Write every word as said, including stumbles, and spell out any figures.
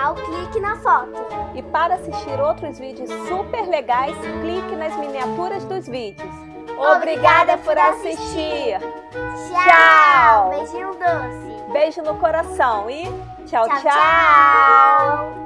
canal, clique na foto. E para assistir outros vídeos super legais, clique nas miniaturas dos vídeos. Obrigada por assistir! Tchau! Beijinho doce! Beijo no coração e tchau, Tchau, tchau. tchau.